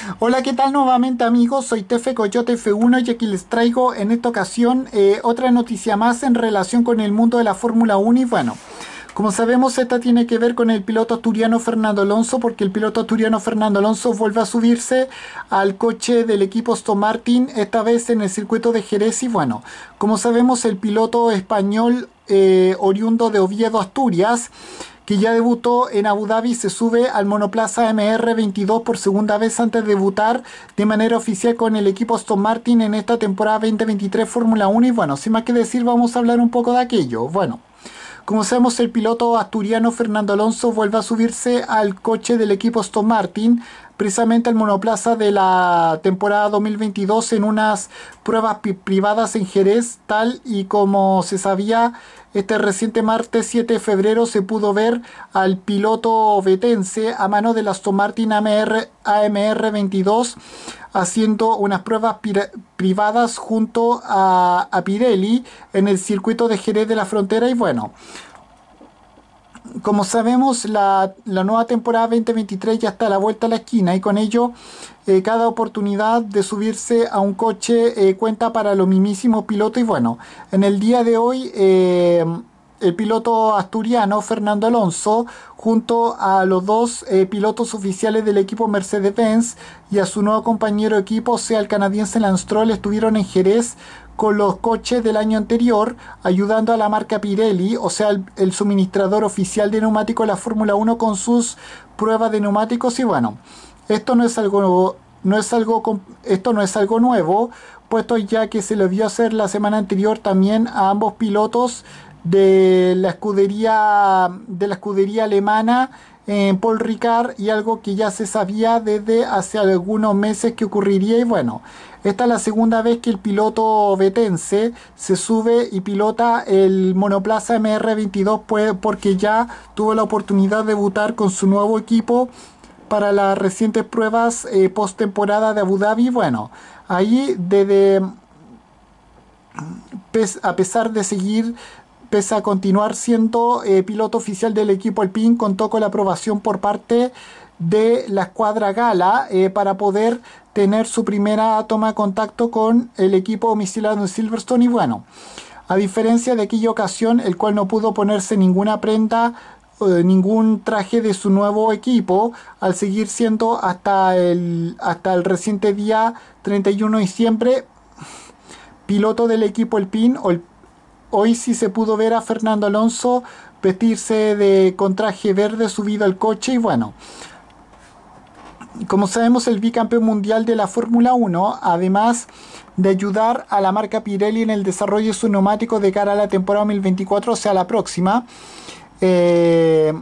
Hola, ¿qué tal nuevamente amigos? Soy Tefe Coyote F1 y aquí les traigo en esta ocasión otra noticia más en relación con el mundo de la Fórmula 1 y bueno, como sabemos esta tiene que ver con el piloto asturiano Fernando Alonso porque el piloto asturiano Fernando Alonso vuelve a subirse al coche del equipo Aston Martin, esta vez en el circuito de Jerez y bueno, como sabemos el piloto español oriundo de Oviedo, Asturias, que ya debutó en Abu Dhabi, se sube al monoplaza MR22 por segunda vez antes de debutar de manera oficial con el equipo Aston Martin en esta temporada 2023 Fórmula 1 y bueno, sin más que decir vamos a hablar un poco de aquello. Bueno, como sabemos, el piloto asturiano Fernando Alonso vuelve a subirse al coche del equipo Aston Martin, precisamente al monoplaza de la temporada 2022 en unas pruebas privadas en Jerez, tal y como se sabía. Este reciente martes 7 de febrero se pudo ver al piloto vetense a mano del Aston Martin AMR 22 haciendo unas pruebas privadas junto a Pirelli en el circuito de Jerez de la Frontera y bueno, como sabemos, la nueva temporada 2023 ya está a la vuelta a la esquina y con ello cada oportunidad de subirse a un coche cuenta para los mismísimos pilotos. Y bueno, en el día de hoy el piloto asturiano Fernando Alonso junto a los dos pilotos oficiales del equipo Mercedes-Benz y a su nuevo compañero de equipo, o sea el canadiense Lance Stroll, estuvieron en Jerez con los coches del año anterior, ayudando a la marca Pirelli, o sea, el suministrador oficial de neumáticos de la Fórmula 1 con sus pruebas de neumáticos. Y bueno, esto no es algo, esto no es algo nuevo, puesto ya que se le dio a hacer la semana anterior también a ambos pilotos de la escudería alemana, Paul Ricard, y algo que ya se sabía desde hace algunos meses que ocurriría. Y bueno, esta es la segunda vez que el piloto vetense se sube y pilota el monoplaza MR22 porque ya tuvo la oportunidad de debutar con su nuevo equipo para las recientes pruebas post temporada de Abu Dhabi. Bueno, ahí a pesar de seguir, pese a continuar siendo piloto oficial del equipo Alpine, contó con la aprobación por parte de la escuadra Gala para poder tener su primera toma de contacto con el equipo domiciliado en Silverstone. Y bueno, a diferencia de aquella ocasión, el cual no pudo ponerse ninguna prenda, ningún traje de su nuevo equipo, al seguir siendo hasta el reciente día 31 de diciembre piloto del equipo Alpine. Hoy sí se pudo ver a Fernando Alonso vestirse con traje verde subido al coche y bueno, como sabemos el bicampeón mundial de la Fórmula 1, además de ayudar a la marca Pirelli en el desarrollo de su neumático de cara a la temporada 2024, o sea la próxima, eh,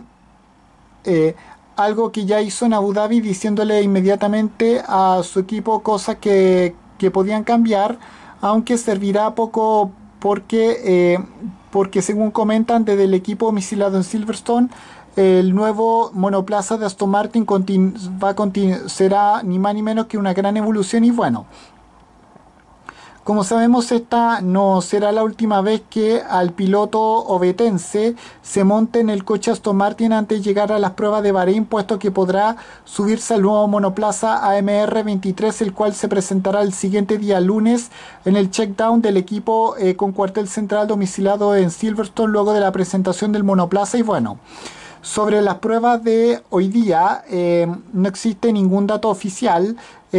algo que ya hizo en Abu Dhabi diciéndole inmediatamente a su equipo cosas que podían cambiar, aunque servirá poco porque según comentan desde el equipo domiciliado en Silverstone, el nuevo monoplaza de Aston Martin será ni más ni menos que una gran evolución. Y bueno, como sabemos, esta no será la última vez que al piloto ovetense se monte en el coche Aston Martin antes de llegar a las pruebas de Bahrein, puesto que podrá subirse al nuevo monoplaza AMR 23, el cual se presentará el siguiente día lunes en el checkdown del equipo con cuartel central domiciliado en Silverstone luego de la presentación del monoplaza. Y bueno, sobre las pruebas de hoy día no existe ningún dato oficial.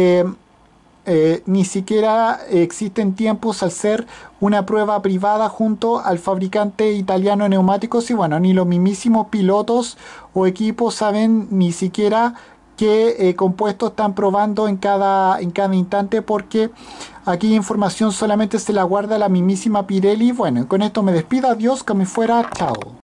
Ni siquiera existen tiempos al ser una prueba privada junto al fabricante italiano de neumáticos y bueno, ni los mismísimos pilotos o equipos saben ni siquiera qué compuestos están probando en cada instante, porque aquí información solamente se la guarda la mismísima Pirelli. Bueno, con esto me despido, adiós, que me fuera, chao.